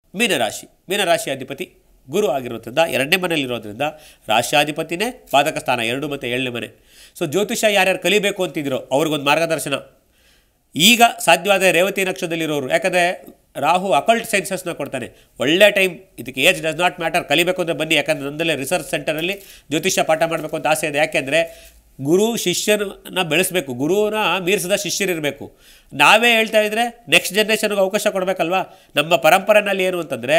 ಮೀನರಾಶಿ ಅಧಿಪತಿ ಗುರು ಆಗಿರೋದ್ರಿಂದ 2ನೇ ಮನೆಯಲ್ಲಿರೋದ್ರಿಂದ ರಾಶ್ಯಾಧಿಪತಿನೇ ಪಾದಕ ಸ್ಥಾನ 2 ಮತ್ತು 7ನೇ ಮನೆ. ಸೊ ಜ್ಯೋತಿಷ ಯಾರ್ಯಾರು ಕಲಿಬೇಕು ಅಂತಿದ್ರೋ ಅವ್ರಿಗೊಂದು ಮಾರ್ಗದರ್ಶನ. ಈಗ ಸಾಧ್ಯವಾದ ರೇವತಿ ನಕ್ಷತ್ರದಲ್ಲಿರೋರು, ಯಾಕಂದರೆ ರಾಹು ಅಕಲ್ಟ್ ಸೈನ್ಸಸ್ನ ಕೊಡ್ತಾನೆ, ಒಳ್ಳೆ ಟೈಮ್. ಇದಕ್ಕೆ ಏಜ್ ಡಸ್ ನಾಟ್ ಮ್ಯಾಟರ್, ಕಲಿಬೇಕು ಅಂದರೆ ಬನ್ನಿ. ಯಾಕಂದರೆ ನನ್ನದಲ್ಲೇ ರಿಸರ್ಚ್ ಸೆಂಟರಲ್ಲಿ ಜ್ಯೋತಿಷ್ಯ ಪಾಠ ಮಾಡಬೇಕು ಅಂತ ಆಸೆ ಇದೆ. ಯಾಕೆಂದರೆ ಗುರು ಶಿಷ್ಯನ ಬೆಳೆಸಬೇಕು, ಗುರುವನ್ನ ಮೀರಿಸಿದ ಶಿಷ್ಯರಿರಬೇಕು. ನಾವೇ ಹೇಳ್ತಾ ಇದ್ದರೆ ನೆಕ್ಸ್ಟ್ ಜನ್ರೇಷನ್ಗೆ ಅವಕಾಶ ಕೊಡಬೇಕಲ್ವಾ. ನಮ್ಮ ಪರಂಪರೆಯಲ್ಲಿ ಏನು ಅಂತಂದರೆ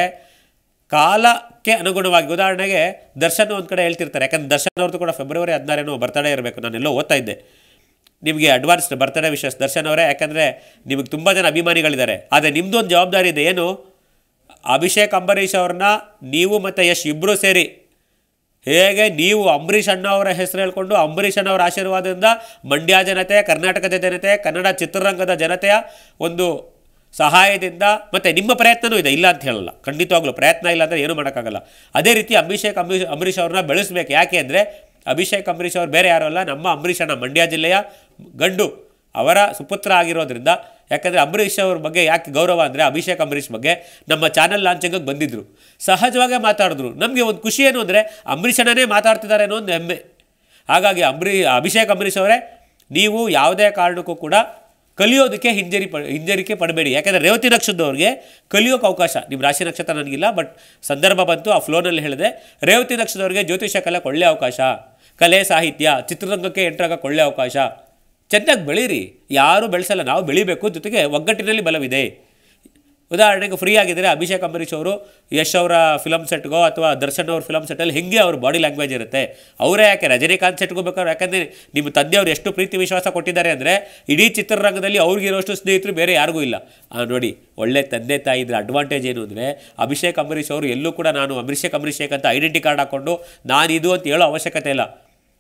ಕಾಲಕ್ಕೆ ಅನುಗುಣವಾಗಿ, ಉದಾಹರಣೆಗೆ ದರ್ಶನ್ ಒಂದು ಕಡೆ ಹೇಳ್ತಿರ್ತಾರೆ, ಯಾಕಂದರೆ ದರ್ಶನ್ ಅವ್ರದ್ದು ಕೂಡ ಫೆಬ್ರವರಿ 16 ಬರ್ತಡೇ ಇರಬೇಕು. ನಾನೆಲ್ಲೋ ಓದ್ತಾ ಇದ್ದೆ. ನಿಮಗೆ ಅಡ್ವಾನ್ಸ್ಡ್ ಬರ್ತಡೇ ವಿಶಸ್ ದರ್ಶನ್ ಅವರೇ, ಯಾಕಂದರೆ ನಿಮಗೆ ತುಂಬ ಜನ ಅಭಿಮಾನಿಗಳಿದ್ದಾರೆ. ಆದರೆ ನಿಮ್ಮದು ಒಂದು ಜವಾಬ್ದಾರಿ ಇದೆ. ಏನು? ಅಭಿಷೇಕ್ ಅಂಬರೀಷ್ ಅವ್ರನ್ನ ನೀವು ಮತ್ತು ಯಶ್ ಇಬ್ಬರು ಸೇರಿ, ಹೇಗೆ ನೀವು ಅಂಬರೀಷ್ ಅಣ್ಣ ಅವರ ಹೆಸರು ಹೇಳ್ಕೊಂಡು ಅಂಬರೀಷ್ ಅಣ್ಣವರ ಆಶೀರ್ವಾದದಿಂದ ಮಂಡ್ಯ ಜನತೆ, ಕರ್ನಾಟಕದ ಜನತೆ, ಕನ್ನಡ ಚಿತ್ರರಂಗದ ಜನತೆಯ ಒಂದು ಸಹಾಯದಿಂದ, ಮತ್ತು ನಿಮ್ಮ ಪ್ರಯತ್ನವೂ ಇದೆ, ಇಲ್ಲ ಅಂತ ಹೇಳಲ್ಲ, ಖಂಡಿತವಾಗ್ಲೂ ಪ್ರಯತ್ನ ಇಲ್ಲ ಅಂದರೆ ಏನೂ ಮಾಡೋಕ್ಕಾಗಲ್ಲ. ಅದೇ ರೀತಿ ಅಂಬರೀಷ್ ಅವ್ರನ್ನ ಬೆಳೆಸಬೇಕು. ಯಾಕೆ ಅಂದರೆ ಅಭಿಷೇಕ್ ಅಂಬರೀಷ್ ಅವರು ಬೇರೆ ಯಾರೂ ಅಲ್ಲ, ನಮ್ಮ ಅಂಬರೀಷ್ ಅಣ್ಣ, ಮಂಡ್ಯ ಜಿಲ್ಲೆಯ ಗಂಡು, ಅವರ ಸುಪುತ್ರ ಆಗಿರೋದ್ರಿಂದ. ಯಾಕಂದರೆ ಅಂಬರೀಷ್ ಅವ್ರ ಬಗ್ಗೆ ಯಾಕೆ ಗೌರವ ಅಂದರೆ, ಅಭಿಷೇಕ್ ಅಂಬರೀಷ್ ಬಗ್ಗೆ ನಮ್ಮ ಚಾನಲ್ ಲಾಂಚಿಂಗಿಗೆ ಬಂದಿದ್ದರು, ಸಹಜವಾಗೇ ಮಾತಾಡಿದ್ರು. ನಮಗೆ ಒಂದು ಖುಷಿ ಏನು ಅಂದರೆ ಅಂಬರೀಷ್ ಅಣ್ಣನೇ ಮಾತಾಡ್ತಿದ್ದಾರೆ ಅನ್ನೋ ಒಂದು ಹೆಮ್ಮೆ. ಹಾಗಾಗಿ ಅಭಿಷೇಕ್ ಅಂಬರೀಷ್ ಅವರೇ, ನೀವು ಯಾವುದೇ ಕಾರಣಕ್ಕೂ ಕೂಡ ಕಲಿಯೋದಕ್ಕೆ ಹಿಂಜರಿಕೆ ಪಡಬೇಡಿ. ಯಾಕೆಂದರೆ ರೇವತಿ ನಕ್ಷತ್ರದವ್ರಿಗೆ ಕಲಿಯೋಕ್ಕೆ ಅವಕಾಶ, ನಿಮ್ಮ ರಾಶಿ ನಕ್ಷತ್ರ ನನಗಿಲ್ಲ, ಬಟ್ ಸಂದರ್ಭ ಬಂತು, ಆ ಫ್ಲೋನಲ್ಲಿ ಹೇಳಿದೆ. ರೇವತಿ ನಕ್ಷತ್ರದವ್ರಿಗೆ ಜ್ಯೋತಿಷ್ಯ ಕಲೆ ಒಳ್ಳೆ ಅವಕಾಶ, ಕಲೆ ಸಾಹಿತ್ಯ ಚಿತ್ರರಂಗಕ್ಕೆ ಎಂಟ್ರಾಗಕ್ಕೆ ಒಳ್ಳೆ ಅವಕಾಶ. ಚೆನ್ನಾಗಿ ಬೆಳೀರಿ, ಯಾರೂ ಬೆಳೆಸಲ್ಲ, ನಾವು ಬೆಳಿಬೇಕು, ಜೊತೆಗೆ ಒಗ್ಗಟ್ಟಿನಲ್ಲಿ ಬಲವಿದೆ. ಉದಾಹರಣೆಗೆ ಫ್ರೀ ಆಗಿದ್ದರೆ ಅಭಿಷೇಕ್ ಅಂಬರೀಷ್ ಅವರು ಯಶ್ ಅವರ ಫಿಲಮ್ ಸೆಟ್ಗೋ ಅಥವಾ ದರ್ಶನ್ ಅವ್ರ ಫಿಲಮ್ ಸೆಟ್ಟಲ್ಲಿ ಹೆಂಗೆ ಅವ್ರ ಬಾಡಿ ಲ್ಯಾಂಗ್ವೇಜ್ ಇರುತ್ತೆ, ಅವರೇ ಯಾಕೆ ರಜನಿಕಾಂತ್ ಸೆಟ್ಗೂ ಬೇಕಾದ್ರೆ. ಯಾಕಂದರೆ ನಿಮ್ಮ ತಂದೆಯವರು ಎಷ್ಟು ಪ್ರೀತಿ ವಿಶ್ವಾಸ ಕೊಟ್ಟಿದ್ದಾರೆ ಅಂದರೆ ಇಡೀ ಚಿತ್ರರಂಗದಲ್ಲಿ ಅವ್ರಿಗಿರೋಷ್ಟು ಸ್ನೇಹಿತರು ಬೇರೆ ಯಾರಿಗೂ ಇಲ್ಲ. ನೋಡಿ, ಒಳ್ಳೆ ತಂದೆ ತಾಯಿ ಇದ್ರೆ ಅಡ್ವಾಂಟೇಜ್ ಏನು ಅಂದರೆ, ಅಭಿಷೇಕ್ ಅಂಬರೀಷ್ ಅವರು ಎಲ್ಲೂ ಕೂಡ ನಾನು ಅಭಿಷೇಕ್ ಅಂತ ಐಡೆಂಟಿ ಕಾರ್ಡ್ ಹಾಕ್ಕೊಂಡು ನಾನು ಇದು ಅಂತ ಹೇಳೋ ಅವಶ್ಯಕತೆ ಇಲ್ಲ.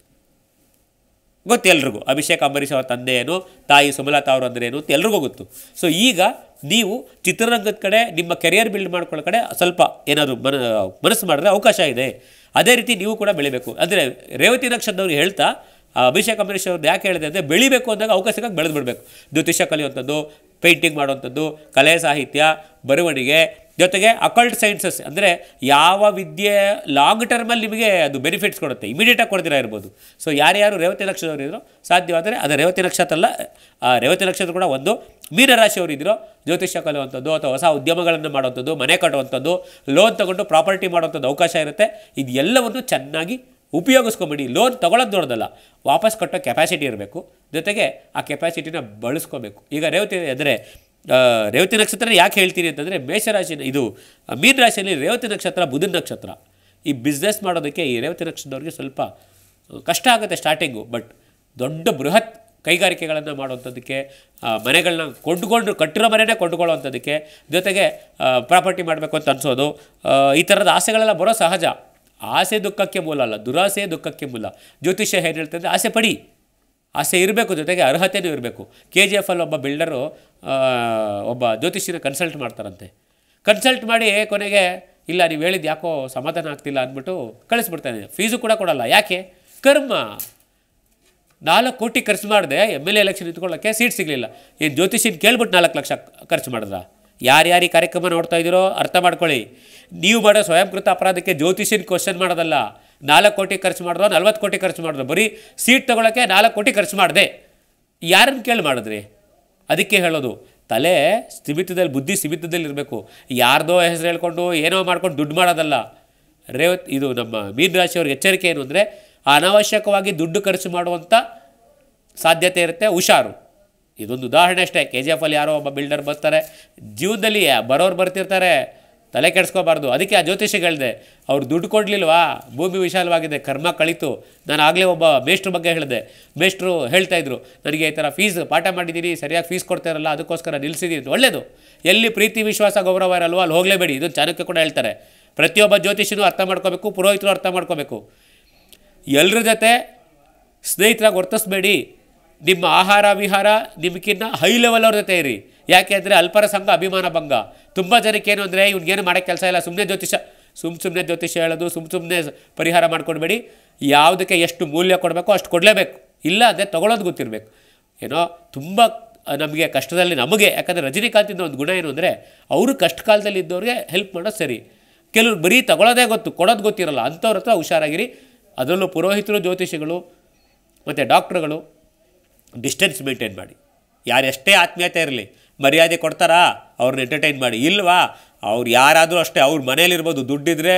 ಗೊತ್ತು ಎಲ್ರಿಗೂ ಅಭಿಷೇಕ್ ಅಂಬರೀಷ್ ಅವರ ತಂದೆ ಏನು, ತಾಯಿ ಸುಮಲತಾ ಅವರು ಅಂದರೆ ಏನು ಅಂತ ಎಲ್ರಿಗೂ ಗೊತ್ತು. ಸೊ ಈಗ ನೀವು ಚಿತ್ರರಂಗದ ಕಡೆ ನಿಮ್ಮ ಕೆರಿಯರ್ ಬಿಲ್ಡ್ ಮಾಡ್ಕೊಳ್ಳೋ ಕಡೆ ಸ್ವಲ್ಪ ಏನಾದರೂ ಮನಸ್ಸು ಮಾಡಿದ್ರೆ ಅವಕಾಶ ಇದೆ. ಅದೇ ರೀತಿ ನೀವು ಕೂಡ ಬೆಳಿಬೇಕು. ಅಂದರೆ ರೇವತಿ ನಕ್ಷತ್ರದವ್ರು ಹೇಳ್ತಾ ಅಭಿಷೇಕ್ ಅಂಬರೀಷ್ ಅವ್ರದ್ದು ಯಾಕೆ ಹೇಳಿದೆ ಅಂದರೆ, ಬೆಳಿಬೇಕು ಅಂದಾಗ ಅವಕಾಶಕ್ಕೆ ಬೆಳೆದು ಬಿಡಬೇಕು. ಜ್ಯೋತಿಷ್ಯ ಕಲಿಯುವಂಥದ್ದು, ಪೇಂಟಿಂಗ್ ಮಾಡುವಂಥದ್ದು, ಕಲೆ ಸಾಹಿತ್ಯ, ಬರವಣಿಗೆ, ಜೊತೆಗೆ ಅಕಲ್ಟ್ ಸೈನ್ಸಸ್ ಅಂದರೆ ಯಾವ ವಿದ್ಯೆ ಲಾಂಗ್ ಟರ್ಮಲ್ಲಿ ನಿಮಗೆ ಅದು ಬೆನಿಫಿಟ್ಸ್ ಕೊಡುತ್ತೆ, ಇಮಿಡಿಯೇಟಾಗಿ ಕೊಡ್ತೀರಾ ಇರ್ಬೋದು. ಸೊ ಯಾರ್ಯಾರು ರೇವತಿ ನಕ್ಷತ್ರದವರು ಇದ್ರೋ ಸಾಧ್ಯವಾದರೆ, ಅದು ರೇವತಿ ನಕ್ಷತ್ರ ಅಲ್ಲ, ರೇವತಿ ನಕ್ಷತ್ರ ಕೂಡ ಒಂದು ಮೀನರಾಶಿಯವರು ಇದ್ರೋ ಜ್ಯೋತಿಷ್ಯ ಕಲಿಯುವಂಥದ್ದು ಅಥವಾ ಹೊಸ ಉದ್ಯಮಗಳನ್ನು ಮಾಡುವಂಥದ್ದು, ಮನೆ ಕಟ್ಟುವಂಥದ್ದು, ಲೋನ್ ತೊಗೊಂಡು ಪ್ರಾಪರ್ಟಿ ಮಾಡುವಂಥದ್ದು ಅವಕಾಶ ಇರುತ್ತೆ. ಇದು ಎಲ್ಲವನ್ನು ಚೆನ್ನಾಗಿ ಉಪಯೋಗಿಸ್ಕೊಂಬಿಡಿ. ಲೋನ್ ತೊಗೊಳೋದು ದೊಡ್ಡದಲ್ಲ, ವಾಪಸ್ ಕಟ್ಟೋ ಕೆಪಾಸಿಟಿ ಇರಬೇಕು, ಜೊತೆಗೆ ಆ ಕೆಪಾಸಿಟಿನ ಬಳಸ್ಕೋಬೇಕು. ಈಗ ರೇವತಿ ನಕ್ಷತ್ರ ಯಾಕೆ ಹೇಳ್ತೀನಿ ಅಂತಂದರೆ, ಇದು ಮೀನ ರಾಶಿಯಲ್ಲಿ ರೇವತಿ ನಕ್ಷತ್ರ ಬುಧನ ನಕ್ಷತ್ರ. ಈ ಬಿಸ್ನೆಸ್ ಮಾಡೋದಕ್ಕೆ ಈ ರೇವತಿ ನಕ್ಷತ್ರದವ್ರಿಗೆ ಸ್ವಲ್ಪ ಕಷ್ಟ ಆಗುತ್ತೆ ಸ್ಟಾರ್ಟಿಂಗು, ಬಟ್ ದೊಡ್ಡ ಬೃಹತ್ ಕೈಗಾರಿಕೆಗಳನ್ನು ಮಾಡುವಂಥದ್ದಕ್ಕೆ, ಮನೆಗಳನ್ನ ಕಟ್ಟಿರೋ ಮನೆಯೇ ಕೊಂಡುಕೊಳ್ಳುವಂಥದ್ದಕ್ಕೆ, ಜೊತೆಗೆ ಪ್ರಾಪರ್ಟಿ ಮಾಡಬೇಕು ಅಂತ ಅನಿಸೋದು, ಈ ಥರದ ಆಸೆಗಳೆಲ್ಲ ಬರೋ ಸಹಜ. ಆಸೆ ದುಃಖಕ್ಕೆ ಮೂಲ ಅಲ್ಲ, ದುರಾಸೆ ದುಃಖಕ್ಕೆ ಮೂಲ. ಜ್ಯೋತಿಷ್ಯ ಏನು ಹೇಳ್ತಂದರೆ, ಆಸೆ ಪಡಿ, ಆಸೆ ಇರಬೇಕು, ಜೊತೆಗೆ ಅರ್ಹತೆಯೂ ಇರಬೇಕು. KGF ಅಲ್ಲಿ ಒಬ್ಬ ಬಿಲ್ಡರು ಒಬ್ಬ ಜ್ಯೋತಿಷ್ಯನ ಕನ್ಸಲ್ಟ್ ಮಾಡ್ತಾರಂತೆ. ಕನ್ಸಲ್ಟ್ ಮಾಡಿ ಕೊನೆಗೆ ಇಲ್ಲ ನೀವು ಹೇಳಿದ್ದು ಯಾಕೋ ಸಮಾಧಾನ ಆಗ್ತಿಲ್ಲ ಅಂದ್ಬಿಟ್ಟು ಕಳಿಸ್ಬಿಡ್ತಾನೆ. ಫೀಸು ಕೂಡ ಕೊಡಲ್ಲ. ಯಾಕೆ? ಕರ್ಮ. 4 ಕೋಟಿ ಖರ್ಚು ಮಾಡಿದೆ MLA ಎಲೆಕ್ಷನ್ ಇಟ್ಕೊಳ್ಳೋಕ್ಕೆ, ಸೀಟ್ ಸಿಗಲಿಲ್ಲ. ಏನು ಜ್ಯೋತಿಷಿನ ಕೇಳ್ಬಿಟ್ಟು 4 ಲಕ್ಷ ಖರ್ಚು ಮಾಡಿದ್ರ? ಯಾರ್ಯಾರು ಈ ಕಾರ್ಯಕ್ರಮ ನೋಡ್ತಾ ಇದ್ದೀರೋ ಅರ್ಥ ಮಾಡ್ಕೊಳ್ಳಿ. ನೀವು ಮಾಡೋ ಸ್ವಯಂಕೃತ ಅಪರಾಧಕ್ಕೆ ಜ್ಯೋತಿಷಿನ ಕ್ವಶನ್ ಮಾಡೋದಲ್ಲ. 4 ಕೋಟಿ ಖರ್ಚು ಮಾಡಿದ್ರು, 40 ಕೋಟಿ ಖರ್ಚು ಮಾಡಿದ್ರು, ಬರೀ ಸೀಟ್ ತೊಗೊಳಕ್ಕೆ 4 ಕೋಟಿ ಖರ್ಚು ಮಾಡಿದೆ. ಯಾರನ್ನು ಕೇಳಿ ಮಾಡಿದ್ರಿ? ಅದಕ್ಕೆ ಹೇಳೋದು, ತಲೆ ಸ್ಥಿಮಿತದಲ್ಲಿ, ಬುದ್ಧಿ ಸ್ಥಿಮಿತದಲ್ಲಿ ಇರಬೇಕು. ಯಾರ್ದೋ ಹೆಸರು ಹೇಳ್ಕೊಂಡು ಏನೋ ಮಾಡ್ಕೊಂಡು ದುಡ್ಡು ಮಾಡೋದಲ್ಲ. ಇದು ನಮ್ಮ ಮೀನ ರಾಶಿಯವ್ರಿಗೆ ಎಚ್ಚರಿಕೆ ಏನು ಅಂದರೆ, ಅನಾವಶ್ಯಕವಾಗಿ ದುಡ್ಡು ಖರ್ಚು ಮಾಡುವಂಥ ಸಾಧ್ಯತೆ ಇರುತ್ತೆ, ಹುಷಾರು. ಇದೊಂದು ಉದಾಹರಣೆ ಅಷ್ಟೇ. KGF ಅಲ್ಲಿ ಯಾರೋ ಒಬ್ಬ ಬಿಲ್ಡರ್ ಬರ್ತಾರೆ, ಜೀವನದಲ್ಲಿ ಬರೋರು ಬರ್ತಿರ್ತಾರೆ, ತಲೆ ಕೆಡಿಸ್ಕೋಬಾರ್ದು. ಅದಕ್ಕೆ ಆ ಜ್ಯೋತಿಷಿಗೆ ಹೇಳಿದೆ, ಅವ್ರು ದುಡ್ಡು ಕೊಡಲಿಲ್ವಾ, ಭೂಮಿ ವಿಶಾಲವಾಗಿದೆ, ಕರ್ಮ ಕಳೀತು. ನಾನು ಆಗಲೇ ಒಬ್ಬ ಮೇಷ್ಟ್ರ ಬಗ್ಗೆ ಹೇಳಿದೆ. ಮೇಷ್ಟ್ರು ಹೇಳ್ತಾಯಿದ್ರು, ನನಗೆ ಈ ಥರ ಫೀಸ್ ಪಾಠ ಮಾಡಿದ್ದೀನಿ, ಸರಿಯಾಗಿ ಫೀಸ್ ಕೊಡ್ತಾರಲ್ಲ, ಅದಕ್ಕೋಸ್ಕರ ನಿಲ್ಲಿಸಿದ್ದೀನಿ. ಒಳ್ಳೆಯದು. ಎಲ್ಲಿ ಪ್ರೀತಿ ವಿಶ್ವಾಸ ಗೌರವ ಇರಲ್ವೋ ಅಲ್ಲಿ ಹೋಗಲೇಬೇಡಿ. ಇದನ್ನು ಚಾಣಕ್ಯ ಕೂಡ ಹೇಳ್ತಾರೆ. ಪ್ರತಿಯೊಬ್ಬ ಜ್ಯೋತಿಷಿನೂ ಅರ್ಥ ಮಾಡ್ಕೋಬೇಕು, ಪುರೋಹಿತರು ಅರ್ಥ ಮಾಡ್ಕೋಬೇಕು. ಎಲ್ಲರ ಜೊತೆ ಸ್ನೇಹಿತರಾಗಿ ವರ್ತಿಸ್ಬೇಡಿ. ನಿಮ್ಮ ಆಹಾರ ವಿಹಾರ ನಿಮಗಿನ್ನ ಹೈ ಲೆವೆಲ್ ಅವ್ರ ಜೊತೆ ಇರಿ. ಯಾಕೆ ಅಂದರೆ ಅಲ್ಪರ ಸಂಘ ಅಭಿಮಾನ ಭಂಗ. ತುಂಬ ಜನಕ್ಕೆ ಏನು ಅಂದರೆ, ಇವ್ನಿಗೇನು ಮಾಡೋಕ್ಕೆ ಕೆಲಸ ಇಲ್ಲ, ಸುಮ್ಮನೆ ಜ್ಯೋತಿಷ್ಯ ಹೇಳೋದು, ಸುಮ್ಮನೆ ಪರಿಹಾರ ಮಾಡ್ಕೊಡ್ಬೇಡಿ. ಯಾವುದಕ್ಕೆ ಎಷ್ಟು ಮೂಲ್ಯ ಕೊಡಬೇಕೋ ಅಷ್ಟು ಕೊಡಲೇಬೇಕು. ಇಲ್ಲ ಅಂದರೆ ತೊಗೊಳೋದು ಗೊತ್ತಿರಬೇಕು. ಏನೋ ತುಂಬ ನಮಗೆ ಕಷ್ಟದಲ್ಲಿ ನಮಗೆ, ಯಾಕಂದರೆ ರಜನಿಕಾಂತಿಂದ ಒಂದು ಗುಣ ಏನು ಅಂದರೆ ಅವರು ಕಷ್ಟ ಕಾಲದಲ್ಲಿ ಇದ್ದವ್ರಿಗೆ ಹೆಲ್ಪ್ ಮಾಡೋದು ಸರಿ. ಕೆಲವರು ಬರೀ ತಗೊಳ್ಳೋದೇ ಗೊತ್ತು, ಕೊಡೋದು ಗೊತ್ತಿರಲ್ಲ, ಅಂಥವ್ರ ಹತ್ರ ಹುಷಾರಾಗಿರಿ. ಅದರಲ್ಲೂ ಪುರೋಹಿತರು, ಜ್ಯೋತಿಷಿಗಳು ಮತ್ತು ಡಾಕ್ಟ್ರುಗಳು ಡಿಸ್ಟೆನ್ಸ್ ಮೇಂಟೈನ್ ಮಾಡಿ. ಯಾರು ಎಷ್ಟೇ ಆತ್ಮೀಯತೆ ಇರಲಿ, ಮರ್ಯಾದೆ ಕೊಡ್ತಾರಾ ಅವ್ರನ್ನ ಎಂಟರ್ಟೈನ್ ಮಾಡಿ, ಇಲ್ವಾ ಅವ್ರು ಯಾರಾದರೂ ಅಷ್ಟೇ, ಅವ್ರ ಮನೇಲಿರ್ಬೋದು, ದುಡ್ಡಿದ್ರೆ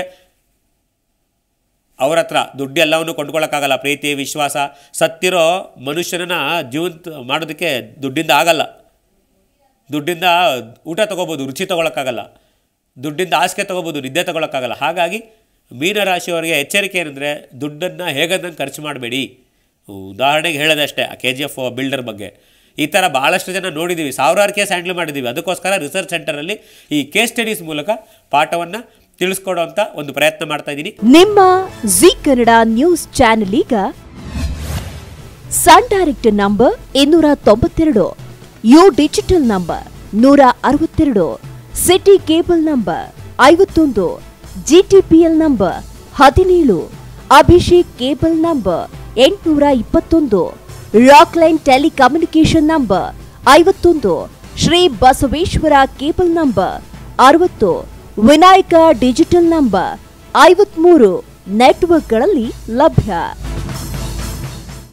ಅವ್ರ ಹತ್ರ ದುಡ್ಡು ಎಲ್ಲವನ್ನು ಕೊಂಡ್ಕೊಳ್ಳೋಕ್ಕಾಗಲ್ಲ. ಪ್ರೀತಿ, ವಿಶ್ವಾಸ, ಸತ್ತಿರೋ ಮನುಷ್ಯನನ್ನು ಜೀವಂತ ಮಾಡೋದಕ್ಕೆ ದುಡ್ಡಿಂದ ಆಗಲ್ಲ. ದುಡ್ಡಿಂದ ಊಟ ತೊಗೋಬೋದು, ರುಚಿ ತೊಗೊಳಕ್ಕಾಗಲ್ಲ. ದುಡ್ಡಿಂದ ಹಾಸಿಗೆ ತೊಗೋಬೋದು, ನಿದ್ದೆ ತೊಗೊಳಕ್ಕಾಗಲ್ಲ. ಹಾಗಾಗಿ ಮೀನರಾಶಿಯವರಿಗೆ ಎಚ್ಚರಿಕೆ ಏನಂದರೆ ದುಡ್ಡನ್ನು ಹೇಗಂದಂಗೆ ಖರ್ಚು ಮಾಡಬೇಡಿ. ಉದಾಹರಣೆಗೆ ಹೇಳೋದೆ ಅಷ್ಟೇ, KGF ಬಿಲ್ಡರ್ ಬಗ್ಗೆ ಈ ಥರ ಭಾಳಷ್ಟು ಜನ ನೋಡಿದ್ದೀವಿ, ಸಾವಿರಾರು ಕೇಸ್ ಹ್ಯಾಂಡಲ್ ಮಾಡಿದ್ದೀವಿ. ಅದಕ್ಕೋಸ್ಕರ ರಿಸರ್ಚ್ ಸೆಂಟರಲ್ಲಿ ಈ ಕೇಸ್ ಸ್ಟಡೀಸ್ ಮೂಲಕ ಪಾಠವನ್ನು ತಿಳಿಸ್ಕೊಡೋಂಥ ಒಂದು ಪ್ರಯತ್ನ ಮಾಡ್ತಾ ಇದ್ದೀನಿ. ನಿಮ್ಮ ಜಿ ಕನ್ನಡ ನ್ಯೂಸ್ ಚಾನೆಲ್ ಈಗ Sun Direct number 292, U digital number 162, City Cable number 51, GTPL number 17, Abhishek cable number 821, Rockline telecommunication number 51, Shri Basaveshwara cable number 60, Vinayaka digital number 53 ನೆಟ್ವರ್ಕ್ಗಳಲ್ಲಿ ಲಭ್ಯ.